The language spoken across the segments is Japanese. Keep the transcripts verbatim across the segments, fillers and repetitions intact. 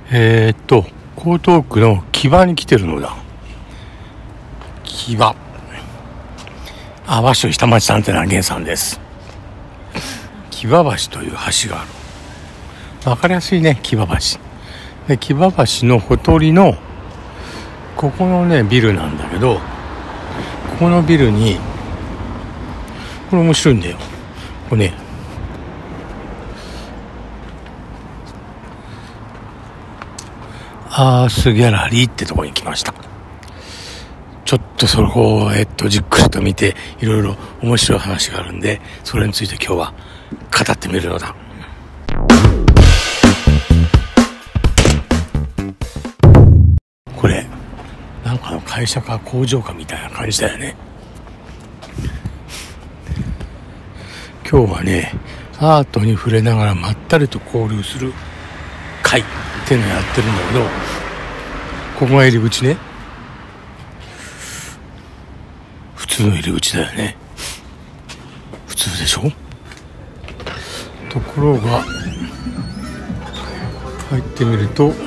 えー、っと江東区の木場に来てるのだ。木場、あ、和紙下町さんってのは源さんです。木場橋という橋がある。わかりやすいね、木場橋で、木場橋のほとりのここのねビルなんだけど、ここのビルにこれ面白いんだよ。これね、アースギャラリーってところに来ました。ちょっとそこを、えっと、じっくりと見て、いろいろ面白い話があるんで、それについて今日は語ってみるのだ。これなんかの会社か工場かみたいな感じだよね。今日はね、アートに触れながらまったりと交流する会っていうのをやってるんだけど、ここが入り口ね。普通の入り口だよね。普通でしょ。ところが入ってみると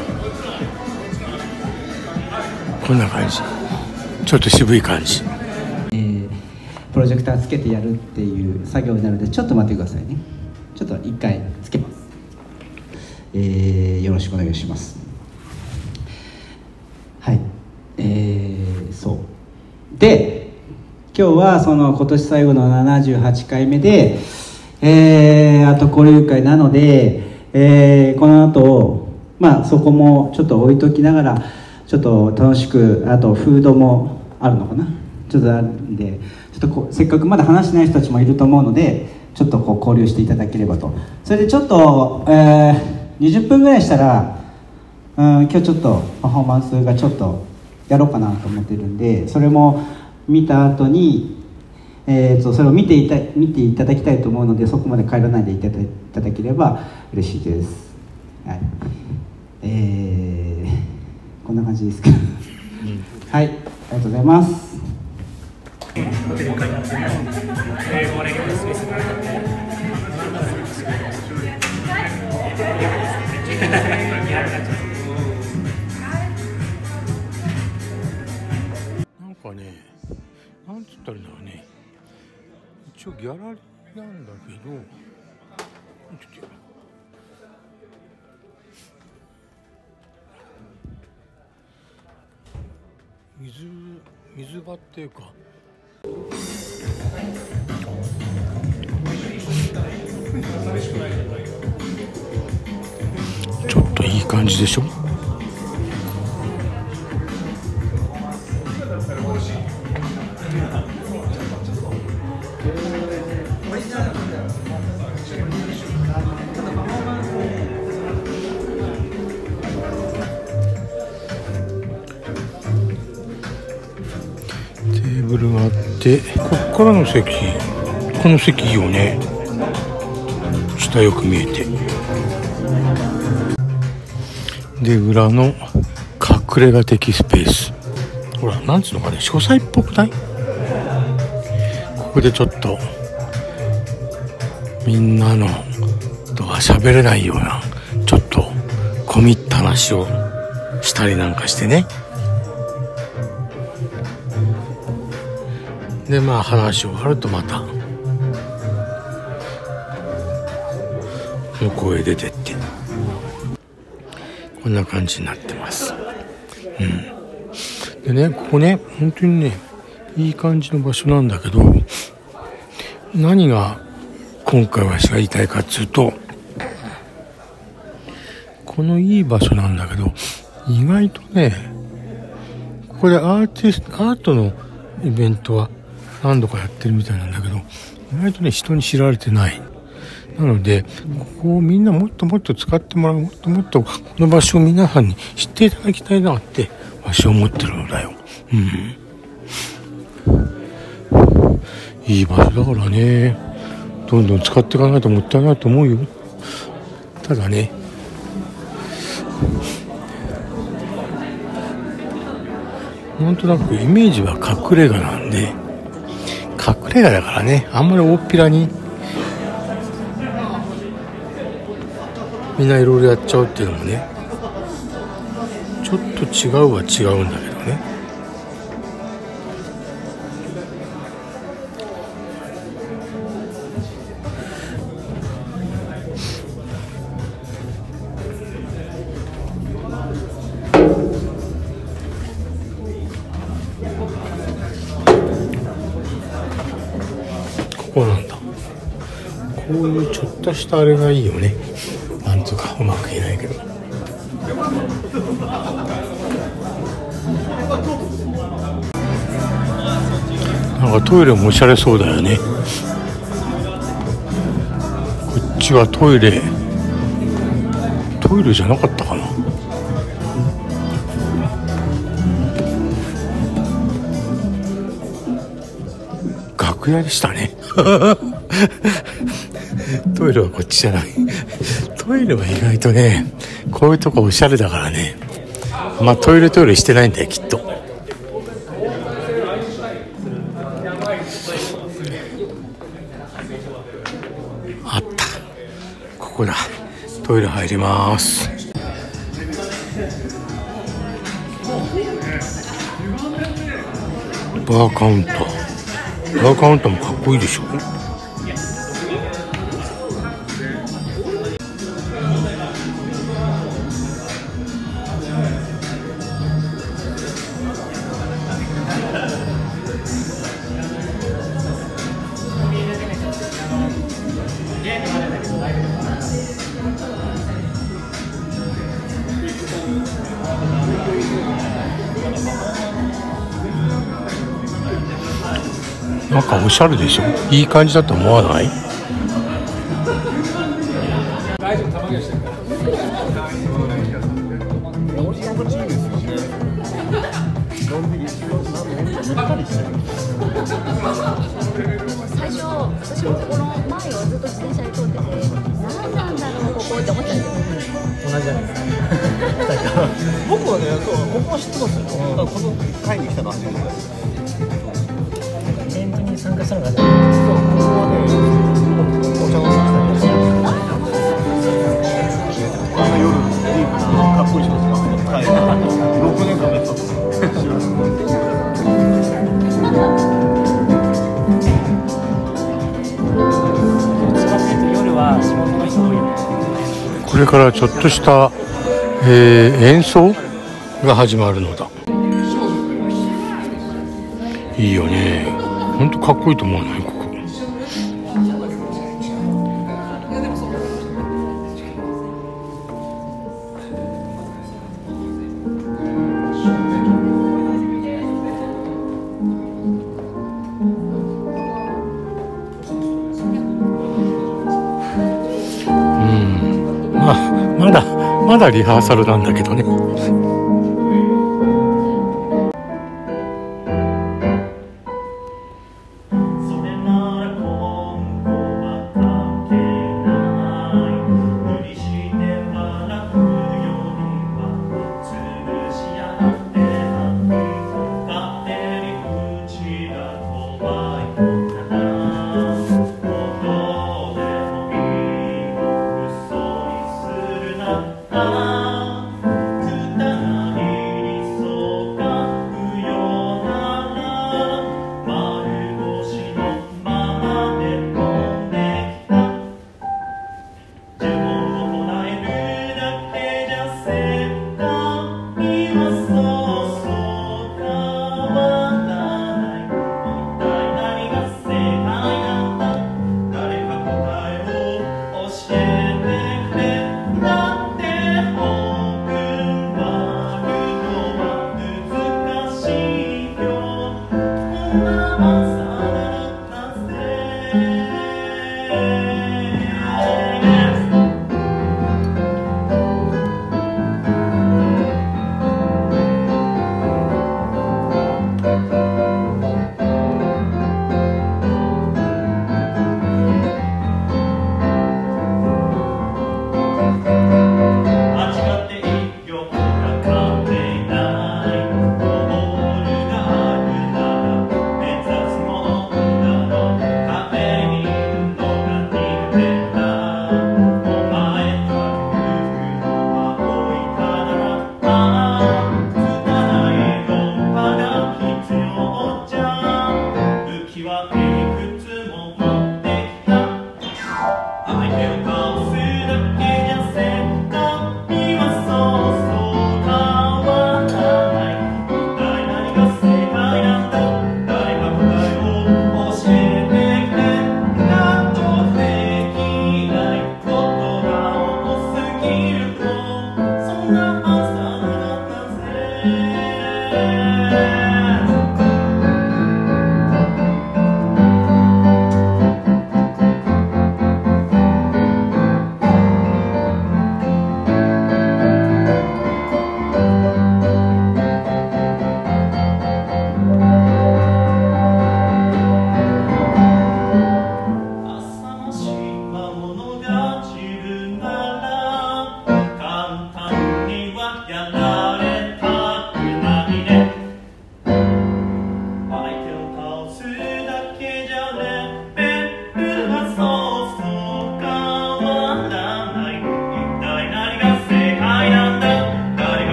こんな感じ。ちょっと渋い感じ。 えー、プロジェクターつけてやるっていう作業になるので、ちょっと待ってくださいね。ちょっと一回つけます。えー、よろしくお願いします。はい、えー、そうで、今日はその今年最後のななじゅうはちかいめで、えー、あと交流会なので、えー、この後、まあそこもちょっと置いときながら、ちょっと楽しく、あとフードもあるのかな、ちょっとあるんで、ちょっとこうせっかくまだ話してない人たちもいると思うので、ちょっとこう交流していただければと。それでちょっと、えー、にじゅっぷんぐらいしたら、うん、今日ちょっとパフォーマンスがちょっとやろうかなと思ってるんで、それも見た後に、えー、とそれを見ていた見ていただきたいと思うので、そこまで帰らないでいただいただければ嬉しいです。はい、えー、こんな感じですか。うん、はい、ありがとうございます。 なんかね、なんつったらいいんだろうね。一応ギャラリーなんだけど、ちょっと水水場っていうか、ちょっといい感じでしょ。テーブルがあって、こっからの席、この席いいよね。下よく見えて、で裏の隠れ家的スペース、ほらなんつうのかね、書斎っぽくない？ここでちょっとみんなのとは喋れないようなちょっと込み入った話をしたりなんかしてね。でまあ話終わるとまた向こうへ出てってこんな感じになってます。うん。でね、ここね、本当にねいい感じの場所なんだけど、何が今回私が言いたいかっていうと、このいい場所なんだけど、意外とねここでアーティストアートのイベントは何度かやってるみたいなんだけど、意外とね人に知られてない。なのでここをみんなもっともっと使ってもらう、もっともっとこの場所を皆さんに知っていただきたいなって私は思ってるのだよ。うん、いい場所だからね、どんどん使っていかないともったいないと思うよ。ただね、なんとなくイメージは隠れ家なんで、隠れ家だからね、あんまり大っぴらにみんないろいろやっちゃうっていうのもねちょっと違うは違うんだけどね。ここなんだ。こういうちょっとしたあれがいいよね。なんとかうまく言えないけど。なんかトイレもおしゃれそうだよね。こっちはトイレトイレじゃなかったかな。楽屋でしたね。トイレはこっちじゃない。トイレは意外とね、こういうとこおしゃれだからね。まあトイレトイレしてないんだよきっと。あった、ここだ。トイレ入ります。バーカウンター、バーカウンターもかっこいいでしょ。なんかおしゃれでしょ。いい感じだと思わない？ 最初、私もこの前をずっと自転車で通ってて、何なんだろうここって思ったんですよ。 同じじゃないですか。僕はね、そう、ここは知ってますよ。だからこの会に来たのは初めてです。イベントに参加したのが、そう、ここはね、お茶をしたりとか。あの夜ディープなかっこいい人ですか。はい。ろくねんかんやったと思う。 これからちょっとした、えー、演奏が始まるのだ。いいよね。ほんとかっこいいと思わない？ここ。まだまだリハーサルなんだけどね。 教えてくれたって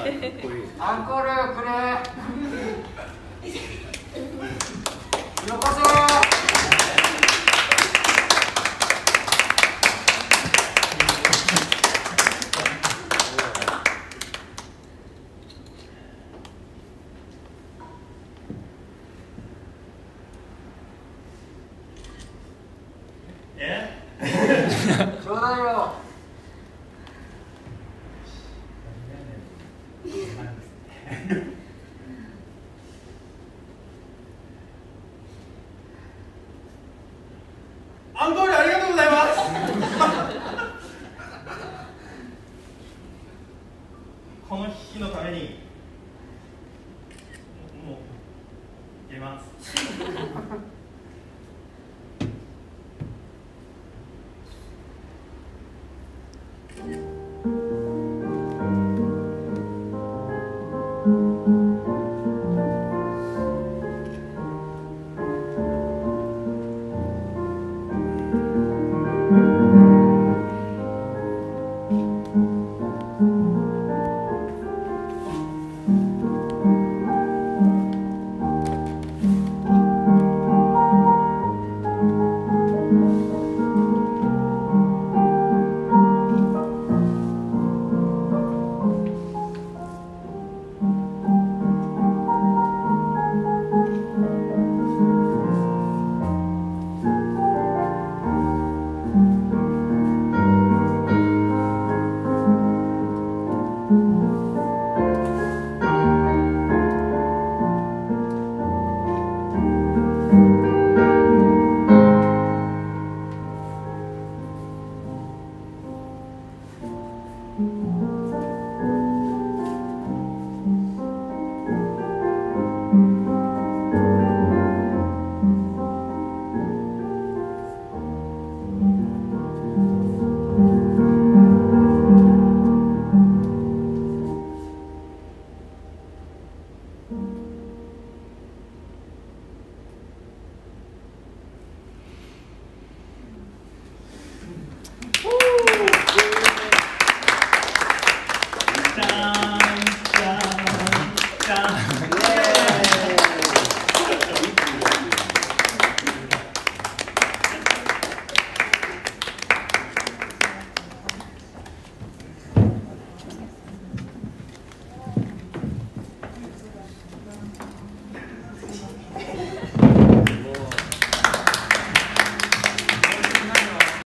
アンコールくれ。よこせ。 え？ ちょうだいよ。 アンコールありがとうございます。この日のためにもうやります。 うん。